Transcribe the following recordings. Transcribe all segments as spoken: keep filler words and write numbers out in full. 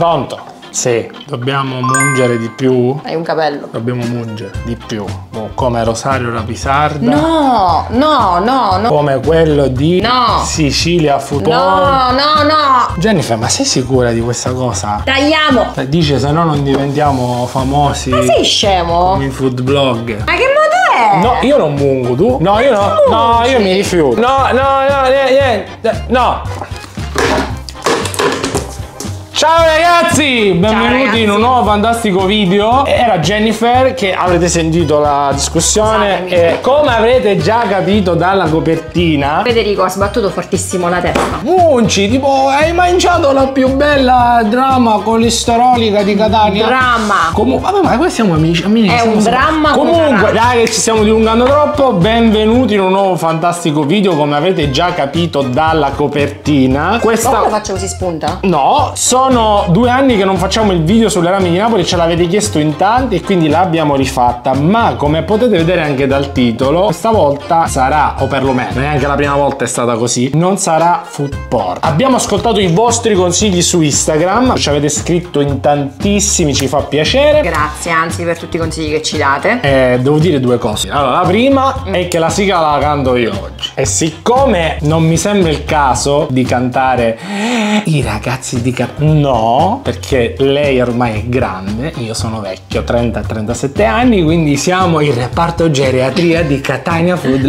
Pronto? Sì, dobbiamo mungere di più. Hai un capello. Dobbiamo mungere di più. Come Rosario Rapisarda. No, no, no, no. Come quello di no. Sicilia Food Porn. No, no, no. Jennifer, ma sei sicura di questa cosa? Tagliamo. Dice se no non diventiamo famosi. Ma sei scemo? Come i food blog. Ma che modo è? No, io non mungo, tu? No, io no. No, io mi rifiuto. No, no, no, niente. No. Ciao ragazzi, benvenuti Ciao ragazzi. in un nuovo fantastico video. Era Jennifer, che avrete sentito la discussione e come avrete già capito dalla copertina, Federico ha sbattuto fortissimo la testa. Munci, tipo, hai mangiato la più bella drama colesterolica di Catania? Dramma. Comunque, vabbè, ma qua siamo amici. amici È siamo un dramma. Comunque, dai che ci stiamo dilungando troppo, benvenuti in un nuovo fantastico video, come avrete già capito dalla copertina. Questa... Ma lo faccio così spunta? No, sono Sono due anni che non facciamo il video sulle rame di Napoli, ce l'avete chiesto in tanti e quindi l'abbiamo rifatta, ma come potete vedere anche dal titolo, questa volta sarà, o perlomeno neanche la prima volta è stata così, non sarà food porn. Abbiamo ascoltato i vostri consigli su Instagram, ci avete scritto in tantissimi, ci fa piacere. Grazie, anzi, per tutti i consigli che ci date. Eh, devo dire due cose. Allora, la prima mm. è che la sigla la canto io oggi. E siccome non mi sembra il caso di cantare i ragazzi di Catania, no, perché lei ormai è grande, io sono vecchio, trenta trentasette anni, quindi siamo il reparto geriatria di Catania Food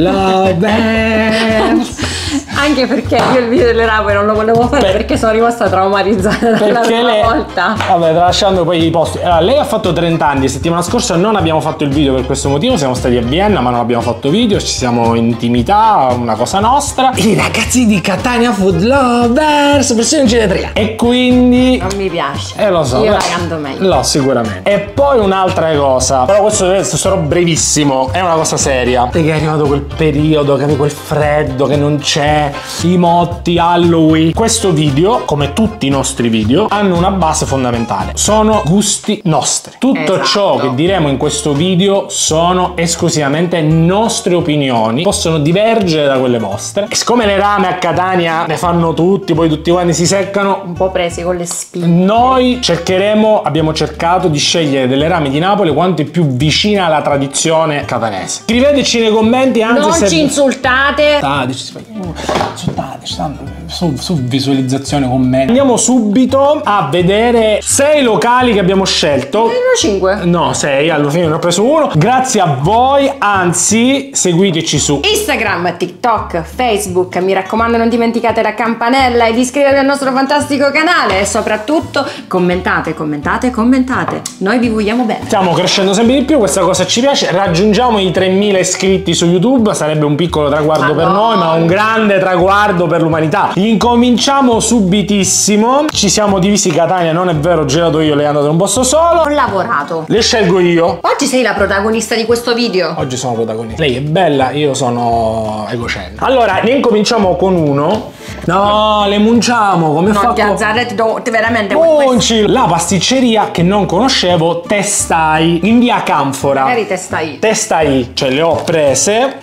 Lovers. Anche perché io il video delle rape non lo volevo fare per... perché sono rimasta traumatizzata dalla prima lei... volta. Vabbè, tralasciando poi i posti. Allora, lei ha fatto trenta anni, settimana scorsa non abbiamo fatto il video per questo motivo, siamo stati a Vienna ma non abbiamo fatto video, ci siamo in intimità, una cosa nostra. I ragazzi di Catania Food Lovers, versione geriatria. E quindi... non mi piace. Eh lo so. Io beh, la canto meglio. No, sicuramente. E poi un'altra cosa. Però questo, questo sarò brevissimo. È una cosa seria. Perché è arrivato quel periodo, che quel freddo che non c'è, i motti, Halloween. Questo video, come tutti i nostri video, hanno una base fondamentale. Sono gusti nostri. Tutto esatto. ciò che diremo in questo video sono esclusivamente nostre opinioni. Possono divergere da quelle vostre. E siccome le rame a Catania ne fanno tutti, poi tutti quanti si seccano, un po' presi con le spine. Noi cercheremo, abbiamo cercato di scegliere delle rame di Napoli quanto più vicine alla tradizione catanese. Scriveteci nei commenti, anzi non se... ci insultate. Insultateci, su, su visualizzazione, commenti. Andiamo subito a vedere sei locali che abbiamo scelto. cinque? No, sei, alla fine ne ho preso uno. Grazie a voi, anzi, seguiteci su Instagram, TikTok, Facebook. Mi raccomando, non dimenticate la campanella e di iscrivervi al nostro fantastico canale. E soprattutto commentate, commentate, commentate. Noi vi vogliamo bene. Stiamo crescendo sempre di più, questa cosa ci piace. Raggiungiamo i tremila iscritti su YouTube. Sarebbe un piccolo traguardo ma per no. noi, ma un grande traguardo per l'umanità. Incominciamo subitissimo. Ci siamo divisi Catania, non è vero, girato io, lei è andata in un posto solo. Ho lavorato. Le scelgo io. Oggi sei la protagonista di questo video. Oggi sono protagonista. Lei è bella, io sono egocentrico. Allora, ne incominciamo con uno. No, le munciamo, come non fa? Non ti alzare, ti do, ti veramente munci. La pasticceria che non conoscevo, Testai, in via Canfora. Magari Testai. Testai, cioè le ho prese.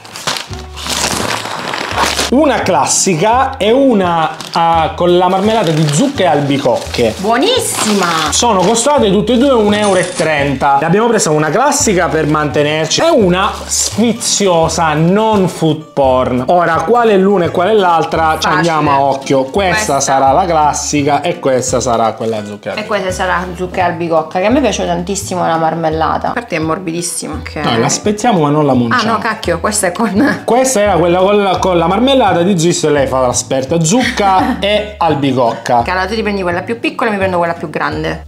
Una classica e una uh, con la marmellata di zucca e albicocche. Buonissima! Sono costate tutte e due un euro e trenta. Ne abbiamo presa una classica per mantenerci e una sfiziosa non food porn. Ora, quale è l'una e quale è l'altra? Ci andiamo a occhio. Questa, questa sarà la classica e questa sarà quella zucca. E questa sarà zucca e albicocca, che a me piace tantissimo la marmellata. Infatti è morbidissima. Okay. No, la spezziamo ma non la munciamo. Ah no, cacchio, questa è con... Questa era quella con la, con la marmellata di Zis, lei fa l'esperta, zucca e albicocca. Allora tu ti prendi quella più piccola e mi prendo quella più grande.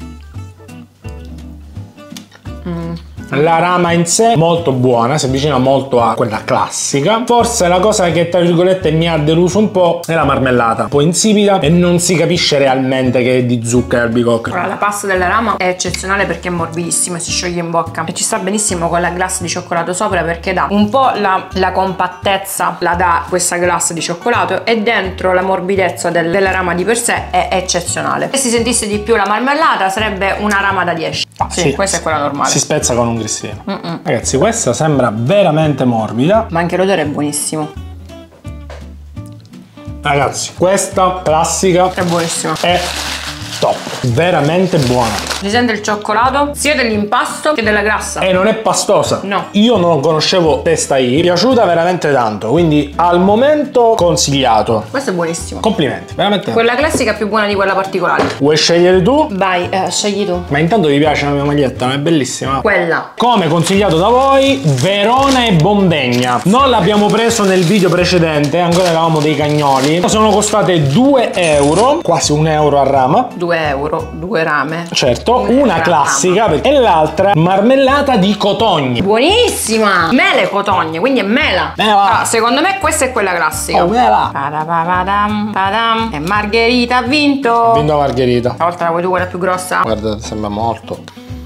Mm. La rama in sé molto buona, si avvicina molto a quella classica. Forse la cosa che tra virgolette mi ha deluso un po' è la marmellata, un po' insipida e non si capisce realmente che è di zucca e albicocca. Allora, la pasta della rama è eccezionale perché è morbidissima e si scioglie in bocca e ci sta benissimo con la glace di cioccolato sopra, perché dà un po' la, la compattezza, la dà questa glace di cioccolato, e dentro la morbidezza del, della rama di per sé è eccezionale. Se si sentisse di più la marmellata sarebbe una rama da dieci. Ah, sì, sì, questa è quella normale. Si spezza con un grissino. Mm -mm. Ragazzi, questa sembra veramente morbida, ma anche l'odore è buonissimo. Ragazzi, questa classica è buonissima. È top, veramente buona. Si sente il cioccolato sia dell'impasto che della grassa. E non è pastosa. No. Io non conoscevo Testa I, mi è piaciuta veramente tanto, quindi al momento consigliato. Questo è buonissimo. Complimenti, veramente. Quella classica è più buona di quella particolare. Vuoi scegliere tu? Vai, eh, scegli tu. Ma intanto ti piace la mia maglietta, non è bellissima? Quella. Come consigliato da voi, Verona e Bombegna. Non l'abbiamo preso nel video precedente, ancora eravamo dei cagnoli. Sono costate due euro, quasi un euro a rama. due euro, due rame. Certo, una classica e l'altra marmellata di cotogni. Buonissima! Mele cotogne, quindi è mela. Mela. Ah, secondo me questa è quella classica. Oh, mela. Padam, padam. E Margherita ha vinto. Vinto Margherita. Stavolta la vuoi tu quella più grossa? Guarda, sembra molto.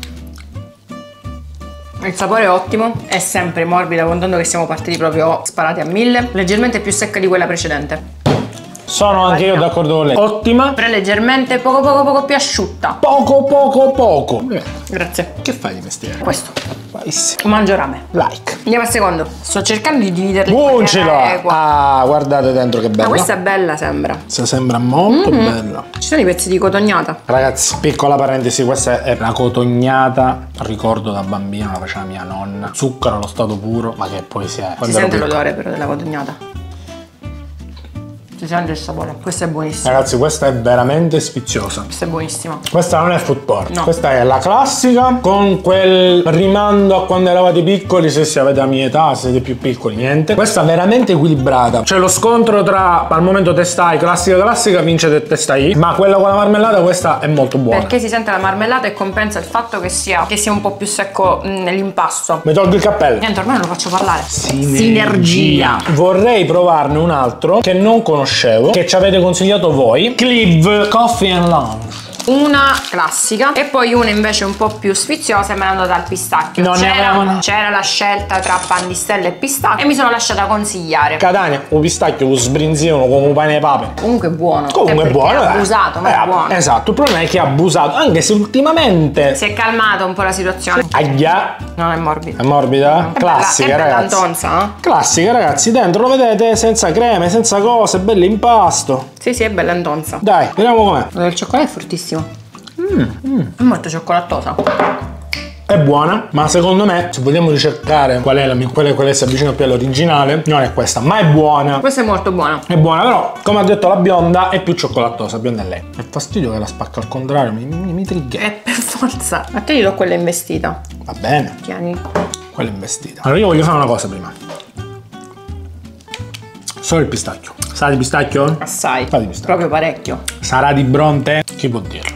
Il sapore è ottimo, è sempre morbida, contando che siamo partiti proprio sparati a mille. Leggermente più secca di quella precedente. Sono anche io d'accordo con lei. Ottima. Però leggermente poco poco poco più asciutta. Poco poco poco. Grazie. Che fai di mestiere? Questo. Bravissimo. Mangio rame. Like. Andiamo al secondo. Sto cercando di dividerli. in maniera Buoncela. equa. Ah, guardate dentro che bella. Ah, questa è bella, sembra. Se sembra molto Mm-hmm. bella. Ci sono i pezzi di cotognata. Ragazzi, piccola parentesi, questa è la cotognata. Ricordo da bambino la faceva mia nonna. Zucchero allo stato puro, ma che poi si è. Si sente l'odore però della cotognata. Si sente il sapore. Questa è buonissima. Ragazzi, questa è veramente sfiziosa. Questa è buonissima. Questa non è food porn, No. questa è la classica con quel rimando a quando eravate piccoli, se si avete la mia età, se siete più piccoli, niente. Questa è veramente equilibrata. C'è lo scontro tra al momento Testa I, classica classica, vince Testa I, ma quella con la marmellata questa è molto buona. Perché si sente la marmellata e compensa il fatto che sia, che sia un po' più secco mh, nell'impasto. Mi tolgo il cappello. Niente, ormai non lo faccio parlare. Sinergia. Vorrei provarne un altro che non conoscevo, che ci avete consigliato voi. Clive Coffee and Lounge. Una classica e poi una invece un po' più sfiziosa e me l'hanno andata al pistacchio. Non ne C'era, avevano. c'era la scelta tra pan di stelle e pistacchio e mi sono lasciata consigliare. Catania, un pistacchio, un sbrinzino come un pane e pape. Comunque è buono. Comunque è è buono, È dai. abusato, ma Eh, è buono. Esatto, il problema è che è abusato, anche se ultimamente. Si è calmata un po' la situazione. Aia, Non è morbido. è morbida? È Classica, bella, è bella ragazzi. antonza, eh? Classica, ragazzi, dentro lo vedete senza creme, senza cose, bello impasto. Sì, sì, è bella antonza. Dai, vediamo com'è. Il cioccolato è fortissimo. Mm, mm. È molto cioccolatosa. È buona, ma secondo me, se vogliamo ricercare qual è la quella, quella che si avvicina più all'originale, non è questa, ma è buona. Questa è molto buona. È buona, però, come ha detto la bionda, è più cioccolatosa, bionda è lei. È fastidio che la spacca al contrario, mi, mi, mi trigger. È per forza. A te gli do quella investita. Va bene, Tieni. quella è investita. Allora io voglio fare una cosa prima. Solo il pistacchio. Sa di pistacchio? Assai. Fa di pistacchio. Proprio parecchio. Sarà di Bronte? Chi può dirlo?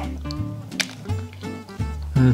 Mm.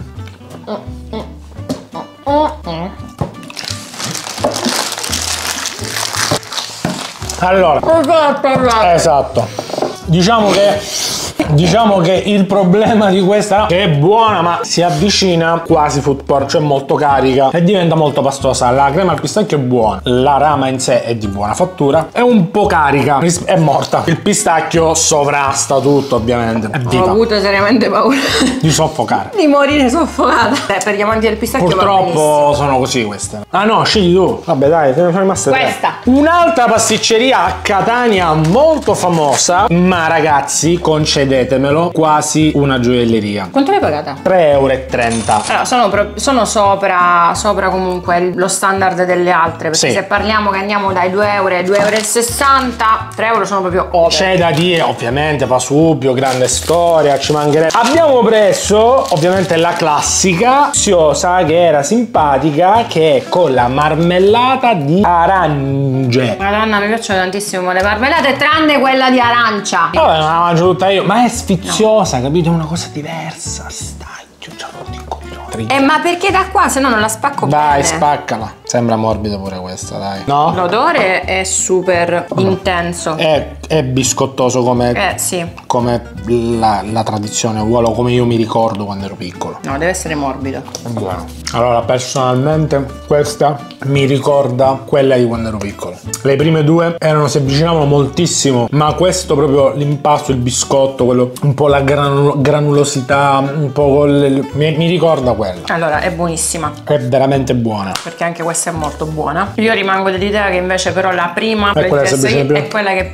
Allora, esatto. Diciamo che Diciamo che il problema di questa, che è buona ma si avvicina quasi food porn, cioè molto carica e diventa molto pastosa. La crema al pistacchio è buona, la rama in sé è di buona fattura, è un po' carica, è morta. Il pistacchio sovrasta tutto, ovviamente. È Ho viva. avuto seriamente paura Di soffocare. di morire soffocata. Beh, per gli amanti del pistacchio va benissimo. Purtroppo sono così queste. Ah no, scegli tu. Vabbè dai, te ne sono rimaste tre. Questa. Un'altra pasticceria a Catania molto famosa, ma ragazzi, concedetemelo, quasi una gioielleria. Quanto l'hai pagata? tre euro e trenta. Allora, sono, pro- sono sopra, sopra comunque lo standard delle altre, perché Sì. se parliamo che andiamo dai due euro ai due euro e sessanta, tre euro sono proprio over. C'è da dire, ovviamente, Pasubio, grande storia, ci mancherebbe. Abbiamo preso, ovviamente, la classica, ziosa, che era simpatica, che è con la marmellata di arance. Madonna, mi piacciono tantissimo le marmellate, tranne quella di arancia. Vabbè, non la mangio tutta io, ma è sfiziosa, capito? È una cosa diversa. Stacchio, c'ho rotto i coglioni. Eh, ma perché da qua, se no non la spacco Dai, bene. spaccala. Sembra morbida pure questa, dai. No? L'odore è super intenso. È, è biscottoso come, Eh, sì. come la, la tradizione, uguale come io mi ricordo quando ero piccolo. No, deve essere morbido. È buono. Allora, personalmente, questa mi ricorda quella di quando ero piccolo. Le prime due erano, si avvicinavano moltissimo, ma questo proprio l'impasto, il biscotto, quello, un po' la granu- granulosità, un po' col, mi, mi ricorda quella. Allora, è buonissima, È veramente buona. perché anche questa è molto buona. Io rimango dell'idea che invece però la prima È quella che si Testa I avvicina più. è quella che mi è piaciuta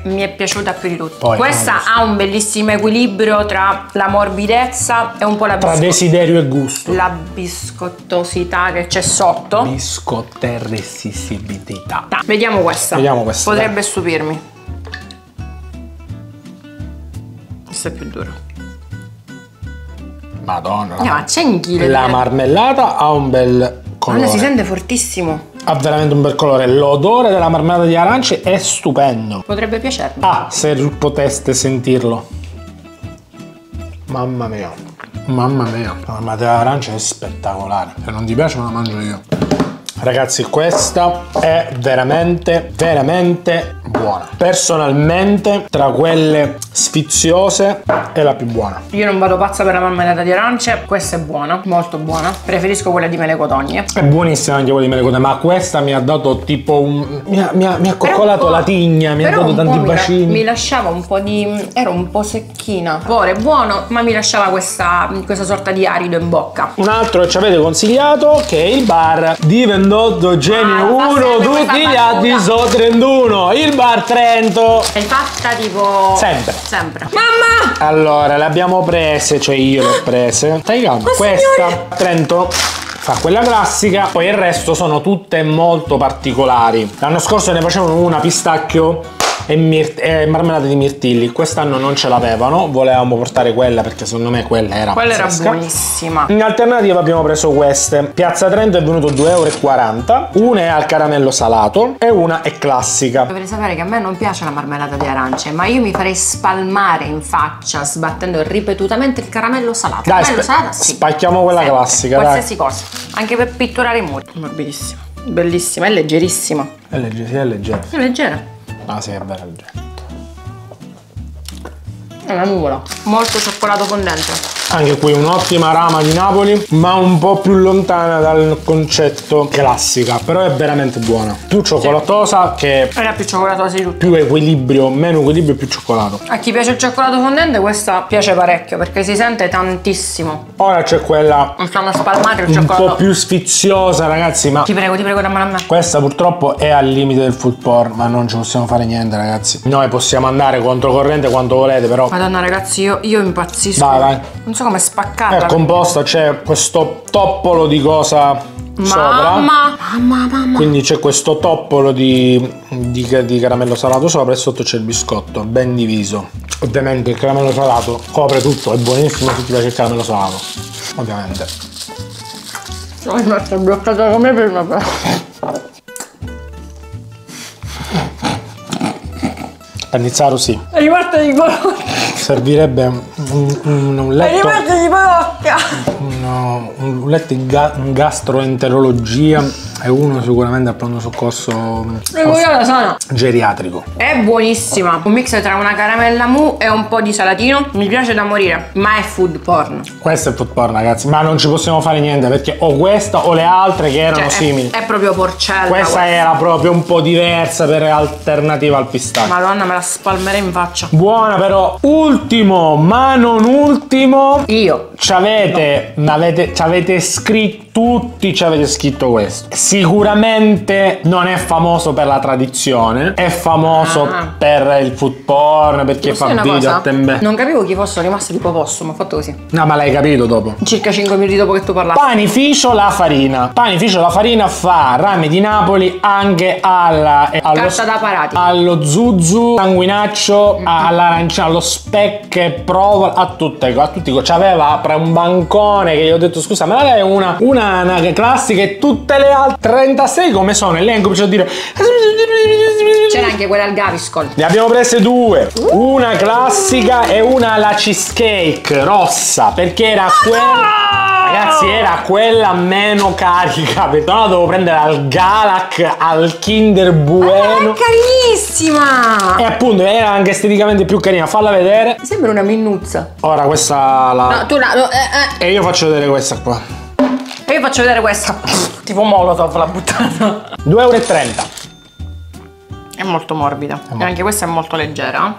piaciuta più di tutte. Poi, questa ha un bellissimo equilibrio tra la morbidezza e un po' la tra biscotto- desiderio e gusto. la biscottosità che c'è sotto. Biscotterresistibilità. Vediamo questa. Vediamo questa. Potrebbe dai. stupirmi. Questo è più duro. Madonna. No, ma c'è un chilo. La marmellata ha un bel colore. Guarda, si sente fortissimo. Ha veramente un bel colore. L'odore della marmellata di arance è stupendo. Potrebbe piacermi. Ah, se poteste sentirlo. Mamma mia. Mamma mia. La marmellata di arance è spettacolare. Se non ti piace me la mangio io. Ragazzi, questa è veramente, veramente buona. Personalmente, tra quelle sfiziose, è la più buona. Io non vado pazza per la marmellata di arance. Questa è buona, molto buona. Preferisco quella di mele cotogne. È buonissima anche quella di mele cotogne, ma questa mi ha dato tipo un... Mi ha, mi ha, mi ha coccolato la tigna, mi ha dato tanti mi, bacini. mi lasciava un po' di... ero un po' secchina. Cuore buono, ma mi lasciava questa, questa sorta di arido in bocca. Un altro che ci avete consigliato, che è il bar di ventotto Genio Ah, fa uno, sempre tutti questa gli altri battuta. sono trentuno. Il bar Trento. È fatta tipo... Sempre. Sempre. Mamma! Allora, le abbiamo prese, cioè io le ho prese. Stai calma. Ma Questa, signore! Trento, fa quella classica, poi il resto sono tutte molto particolari. L'anno scorso ne facevano una pistacchio e, mir- e marmellata di mirtilli. Quest'anno non ce l'avevano, volevamo portare quella perché secondo me quella era Quella era pazzesca. buonissima. In alternativa abbiamo preso queste. Piazza Trento è venuto due euro e quaranta. Una è al caramello salato e una è classica. Dovete sapere che a me non piace la marmellata di arance, ma io mi farei spalmare in faccia sbattendo ripetutamente il caramello salato. Dai, Caramello spe- salato, sì. spacchiamo quella Sempre. classica, dai. Qualsiasi cosa, anche per pitturare i muri. Morbidissima, bellissima, è leggerissima. È leggera, sì, è leggera. È leggera. Ah sì, è bella leggera. È una nuvola. Molto cioccolato fondente. Anche qui un'ottima rama di Napoli, ma un po' più lontana dal concetto classica, però è veramente buona. Più cioccolatosa che È la più cioccolatosa di tutte. più equilibrio, meno equilibrio e più cioccolato. A chi piace il cioccolato fondente questa piace parecchio perché si sente tantissimo. Ora c'è quella Non stanno spalmate il un cioccolato. po' più sfiziosa, ragazzi, ma Ti prego, ti prego, dammela a me. questa purtroppo è al limite del food porn, ma non ci possiamo fare niente, ragazzi. Noi possiamo andare controcorrente quanto volete, però Madonna ragazzi, io, io impazzisco. Vai, vai. Non so come spaccarla. è composta, c'è questo toppolo di cosa sopra. Mamma, mamma, mamma. Quindi c'è questo toppolo di, di, di caramello salato sopra e sotto c'è il biscotto, ben diviso. Ovviamente il caramello salato copre tutto, è buonissimo se ti piace il caramello salato. Ovviamente. Sono rimasta bloccata come prima però. Panizzaro sì. È rimasta di bologna. Servirebbe un, un, un È letto, rimasta di bologna. un, un letto in, ga, in gastroenterologia e uno sicuramente al pronto soccorso La sana. geriatrico. È buonissima. Un mix tra una caramella mousse e un po' di salatino. Mi piace da morire, ma è food porn. Questo è food porn, ragazzi, ma non ci possiamo fare niente perché o questa o le altre che erano Cioè, simili. È, è proprio porcella. Questa era proprio un po' diversa per alternativa al pistacchio. Madonna, me la spalmerei in faccia. Buona però. Ultimo, ma non ultimo, Io. ci avete, avete, ci avete scritto, tutti ci avete scritto questo. Sicuramente non è famoso per la tradizione, è famoso Ah. per il food porn, perché Posso fa dire una video cosa? a tembe. Non capivo chi fosse rimasto tipo possum, ho fatto così. No, ma l'hai capito dopo. Circa cinque minuti dopo che tu parlavi. Panificio La Farina. Panificio La Farina fa rami di Napoli anche alla, eh, allo, Carta da parati. allo zuzu, sanguinaccio, all'arancione, allo speck e provola, a tutte, a tutti. C'aveva pre un bancone che gli ho detto scusa, me la dai una, una, una classica e tutte le altre trentasei come sono? E lei ha cominciato a dire C'era anche quella al Gaviscon. ne abbiamo prese due, una classica e una alla cheesecake rossa, perché era quella, ragazzi, era quella meno carica, perché no devo prendere al Galac, al Kinder Bueno, È carinissima. e appunto era anche esteticamente più carina. Falla vedere. Sembra una minnuzza. Ora questa la... No, tu la. no, eh, eh. e io faccio vedere questa qua, E io faccio vedere questa. Tipo Molotov l'ha buttata. due euro e trenta. È molto morbida. E anche questa è molto leggera.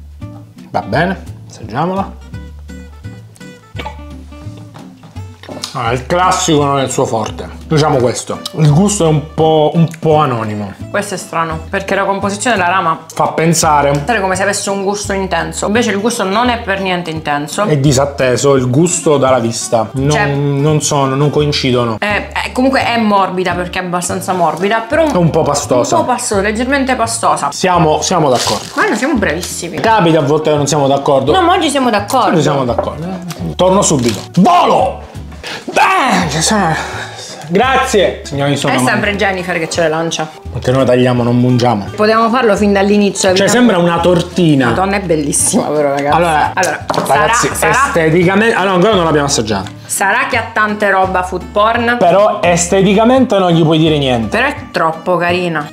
Va bene, assaggiamola. Ah, il classico non è il suo forte. Diciamo questo. Il gusto è un po', un po' anonimo. Questo è strano, perché la composizione della rama Fa pensare. è come se avesse un gusto intenso. Invece il gusto non è per niente intenso. È disatteso il gusto dalla vista. Non, Cioè- non sono, non coincidono. È- è- comunque è morbida perché è abbastanza morbida, però È un po' pastosa. un po' pastosa, leggermente pastosa. Siamo, siamo d'accordo. Ma noi siamo bravissimi. Capita a volte che non siamo d'accordo. No, ma oggi siamo d'accordo. Noi siamo d'accordo. eh. Torno subito. Volo! Beh, che sono- Grazie, signori, sono È sempre Jennifer che ce le lancia. perché noi tagliamo, non mungiamo. Potevamo farlo fin dall'inizio. Cioè, sembra una tortina. Madonna, è bellissima però, ragazzi. Allora, allora ragazzi, sarà, sarà, esteticamente. Allora, ancora non l'abbiamo assaggiata. sarà che ha tante roba food porn, Però esteticamente non gli puoi dire niente. però è troppo carina.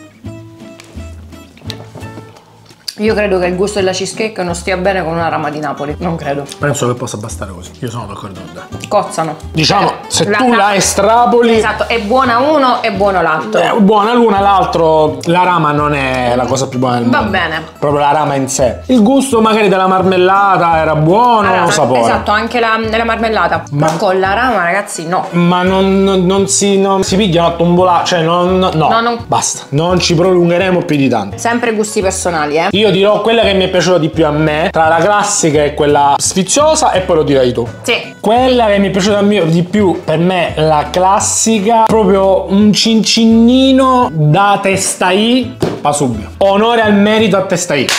Io credo che il gusto della cheesecake non stia bene con una rama di Napoli. Non credo. Penso che possa bastare così. Io sono d'accordo con te. Cozzano. Diciamo, Eh, se la- tu la- la estrapoli. Esatto, è buona uno e buono l'altro. È buona l'una, l'altro. La rama non è la cosa più buona del Va mondo. bene. Proprio la rama in sé. Il gusto magari della marmellata era buono, Allora, lo sapore. esatto, anche la, la marmellata. Ma- Ma con la rama, ragazzi, no. Ma non, non- non si, non si pigliano a tombolare, cioè non, no, No, non- basta, non ci prolungheremo più di tanto. Sempre gusti personali, eh. Io dirò quella che mi è piaciuta di più a me, tra la classica e quella sfiziosa, e poi lo dirai tu. Sì. Quella che mi è piaciuta di più per me, la classica, proprio un cincinnino da testa I, Pasubio. Onore al merito a testa I.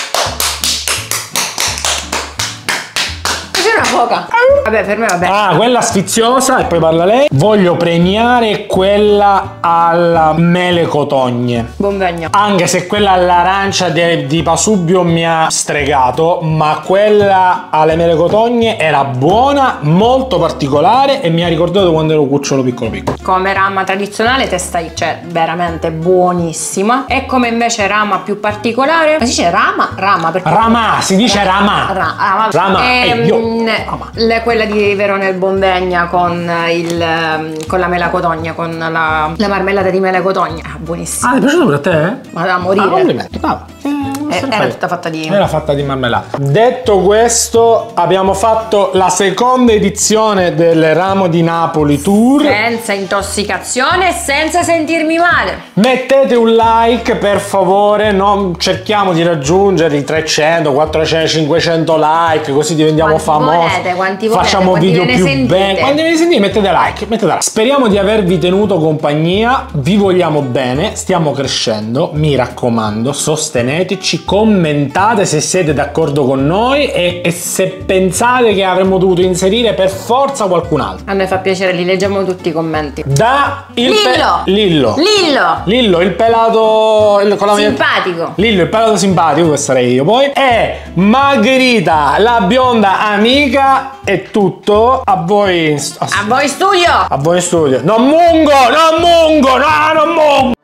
C'è una foca. Vabbè, per me va bene. Ah, quella sfiziosa, e poi parla lei. Voglio premiare quella alla mele cotogne. Buonvegno. Anche se quella all'arancia di, di Pasubio mi ha stregato, ma quella alle mele cotogne era buona, molto particolare e mi ha ricordato quando ero cucciolo piccolo piccolo. Come rama tradizionale testa I, cioè veramente buonissima. E come invece rama più particolare, ma si dice rama? Rama perché Rama, si dice rama. Ra- rama. Rama, Ehm, eh, io- rama. le- quella di Verona e Bonvegna con, il, ehm, con la mela cotogna, con la, la marmellata di mela cotogna. Ah, buonissima. Ah, ti è piaciuto per te? Ma da Ah, morire. complimenti, bravo. Eh, non Eh, se ne era fai. tutta fatta di... Era fatta di marmellata. Detto questo, abbiamo fatto la seconda edizione del Ramo di Napoli Tour. Senza intossicazione e senza sentirmi male. Mettete un like per favore, non cerchiamo di raggiungere i trecento, quattrocento, cinquecento like, così diventiamo Quanti famosi. volete, quanti volete, Facciamo quanti video ve ne più sentite? belli. Quando ve ne sentite mettete like, mettete like. Speriamo di avervi tenuto compagnia, vi vogliamo bene, stiamo crescendo, mi raccomando, sosteneteci, commentate se siete d'accordo con noi e, e se pensate che avremmo dovuto inserire per forza qualcun altro. A noi fa piacere, li leggiamo tutti i commenti. Da il pe- Lillo! Lillo. Lillo! Lillo, il pelato il- con la Simpatico. Lillo, il pelato simpatico, questo sarei io poi. E Margherita, la bionda amica. È tutto. A voi. A voi studio! A voi in studio. Non mungo, non mungo, no, non mungo.